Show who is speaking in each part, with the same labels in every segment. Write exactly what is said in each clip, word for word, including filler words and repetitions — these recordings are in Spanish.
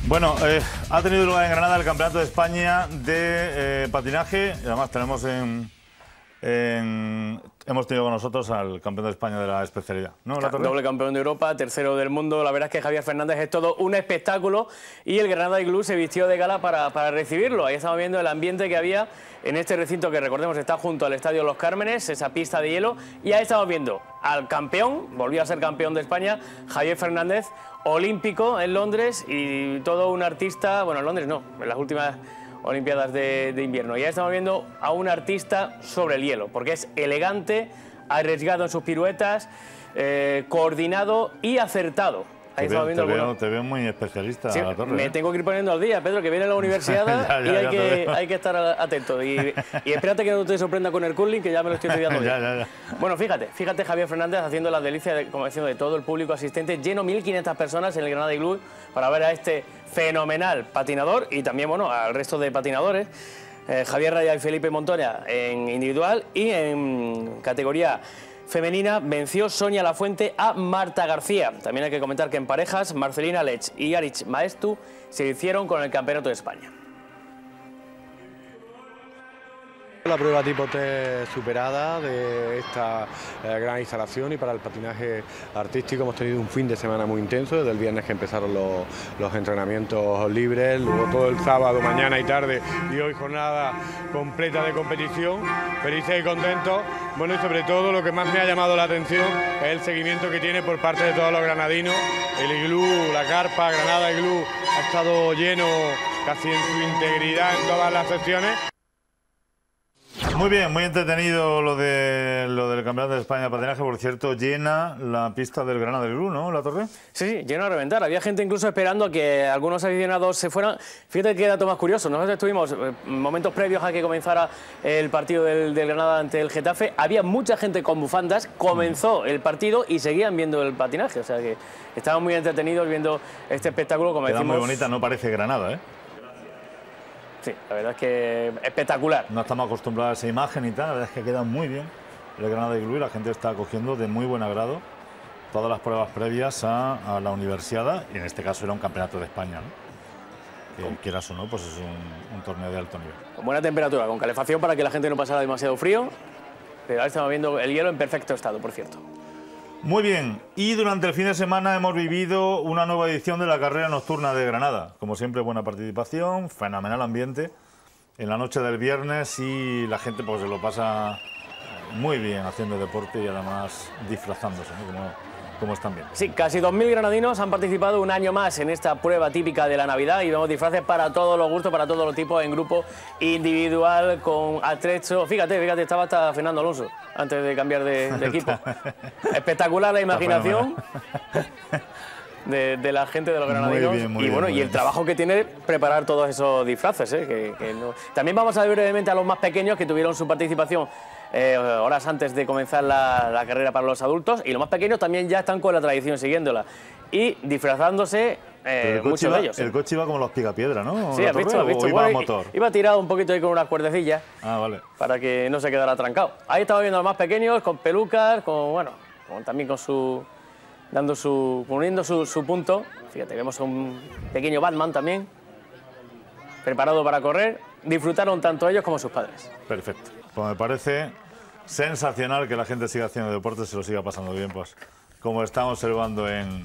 Speaker 1: Bueno, eh, ha tenido lugar en Granada el Campeonato de España de eh, patinaje. Y además tenemos en, en... Hemos tenido con nosotros al campeón de España de la especialidad, ¿no? ¿La
Speaker 2: Doble campeón de Europa, tercero del mundo. La verdad es que Javier Fernández es todo un espectáculo y el Granada Iglú se vistió de gala para, para recibirlo. Ahí estamos viendo el ambiente que había en este recinto que, recordemos, está junto al Estadio Los Cármenes, esa pista de hielo. Y ahí estamos viendo al campeón, volvió a ser campeón de España, Javier Fernández, olímpico en Londres y todo un artista, bueno, en Londres no, en las últimas Olimpiadas de, de invierno. Ya estamos viendo a un artista sobre el hielo, porque es elegante, arriesgado en sus piruetas, eh, coordinado y acertado. Ahí
Speaker 1: te,
Speaker 2: estamos
Speaker 1: veo,
Speaker 2: viendo
Speaker 1: te,
Speaker 2: algunos...
Speaker 1: veo, te veo muy especialista,
Speaker 2: sí,
Speaker 1: la Torre.
Speaker 2: Me
Speaker 1: ¿eh?
Speaker 2: tengo que ir poniendo al día, Pedro, que viene la universidad ya, ya, y hay, ya, que, hay que estar atento. Y, y espérate que no te sorprenda con el curling, que ya me lo estoy estudiando.
Speaker 1: ya, ya, ya.
Speaker 2: Bueno, fíjate, fíjate Javier Fernández haciendo las delicias, de, como decimos, de todo el público asistente, lleno mil quinientas personas en el Granada Iglú para ver a este fenomenal patinador y también, bueno, al resto de patinadores. Eh, Javier Raya y Felipe Montoya en individual y en categoría femenina venció Sonia Lafuente a Marta García. También hay que comentar que en parejas Marcelina Lech y Arich Maestu se hicieron con el Campeonato de España.
Speaker 3: La prueba tipo T superada de esta eh, gran instalación, y para el patinaje artístico hemos tenido un fin de semana muy intenso, desde el viernes que empezaron los, los entrenamientos libres, luego todo el sábado, mañana y tarde, y hoy jornada completa de competición, felices y contentos. Bueno, y sobre todo lo que más me ha llamado la atención es el seguimiento que tiene por parte de todos los granadinos. El iglú, la carpa, Granada Iglú, ha estado lleno casi en su integridad en todas las secciones.
Speaker 1: Muy bien, muy entretenido lo de lo del Campeonato de España de patinaje. Por cierto, llena la pista del Granada Iglú, ¿no, la Torre?
Speaker 2: Sí, sí, lleno a reventar. Había gente incluso esperando a que algunos aficionados se fueran. Fíjate qué dato más curioso. Nosotros estuvimos momentos previos a que comenzara el partido del, del Granada ante el Getafe. Había mucha gente con bufandas. Comenzó el partido y seguían viendo el patinaje. O sea que estaban muy entretenidos viendo este espectáculo, como
Speaker 1: Queda
Speaker 2: decimos.
Speaker 1: muy bonita, no parece Granada, ¿eh?
Speaker 2: Sí, la verdad es que espectacular.
Speaker 1: No estamos acostumbrados a esa imagen y tal, la verdad es que queda muy bien el Granada Iglú y la gente está acogiendo de muy buen agrado todas las pruebas previas a, a la universidad, y en este caso era un campeonato de España, ¿no? Que quieras o no, pues es un, un torneo de alto nivel.
Speaker 2: Con buena temperatura, con calefacción para que la gente no pasara demasiado frío, pero ahora estamos viendo el hielo en perfecto estado, por cierto.
Speaker 1: Muy bien, y durante el fin de semana hemos vivido una nueva edición de la carrera nocturna de Granada. Como siempre, buena participación, fenomenal ambiente en la noche del viernes, y la gente pues se lo pasa muy bien haciendo deporte y además disfrazándose, ¿no? como, como están bien.
Speaker 2: Sí, casi dos mil granadinos han participado un año más en esta prueba típica de la Navidad, y vemos disfraces para todos los gustos, para todos los tipos, en grupo, individual, con atrecho. Fíjate, fíjate, estaba hasta Fernando Alonso antes de cambiar de, de equipo. Espectacular la imaginación de, de la gente de los granadinos.
Speaker 1: Muy bien, muy
Speaker 2: y bueno,
Speaker 1: bien, muy
Speaker 2: y el
Speaker 1: bien.
Speaker 2: trabajo que tiene preparar todos esos disfraces, ¿eh? que, que no... También vamos a ver brevemente a los más pequeños que tuvieron su participación eh, horas antes de comenzar la, la carrera para los adultos, y los más pequeños también ya están con la tradición siguiéndola y disfrazándose. Eh, muchos
Speaker 1: iba,
Speaker 2: de ellos.
Speaker 1: El
Speaker 2: ¿eh?
Speaker 1: coche iba como los picapiedra, ¿no?
Speaker 2: Sí, has visto, has visto.
Speaker 1: ¿O iba
Speaker 2: Bueno,
Speaker 1: a motor?
Speaker 2: Iba tirado un poquito ahí con unas cuerdecillas.
Speaker 1: Ah, vale.
Speaker 2: Para que no se quedara trancado. Ahí estaba viendo a los más pequeños con pelucas, con bueno, con, también con su dando su poniendo su, su punto. Fíjate, vemos a un pequeño Batman también preparado para correr. Disfrutaron tanto ellos como sus padres.
Speaker 1: Perfecto. Pues me parece sensacional que la gente siga haciendo deporte, se lo siga pasando bien, pues como estamos observando en,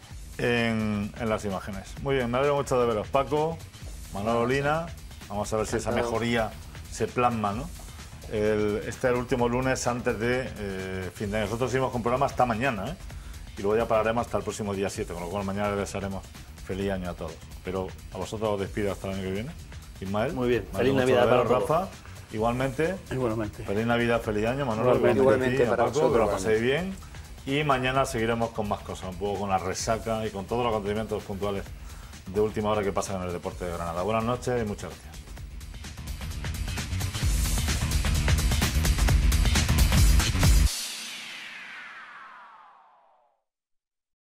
Speaker 1: en, en las imágenes. Muy bien, me alegro mucho de veros. Paco, Manolo, Lina, vamos a ver si esa mejoría se plasma, ¿no? El, este es el último lunes antes de eh, fin de año. Nosotros seguimos con programa hasta mañana, ¿eh? Y luego ya pararemos hasta el próximo día siete, con lo cual mañana les desearemos feliz año a todos. Pero a vosotros os despido hasta el año que viene. Ismael.
Speaker 4: Muy bien,
Speaker 1: me
Speaker 4: feliz
Speaker 1: alegro mucho
Speaker 4: Navidad
Speaker 1: de veros,
Speaker 4: para todos.
Speaker 1: Rafa. Igualmente.
Speaker 4: Igualmente.
Speaker 1: Feliz Navidad, feliz año, Manolo.
Speaker 4: Igualmente,
Speaker 1: igualmente,
Speaker 4: igualmente
Speaker 1: a ti,
Speaker 4: para
Speaker 1: a Paco,
Speaker 4: vosotros,
Speaker 1: que lo paséis bien. Y mañana seguiremos con más cosas, un poco con la resaca y con todos los acontecimientos puntuales de última hora que pasan en el deporte de Granada. Buenas noches y muchas gracias.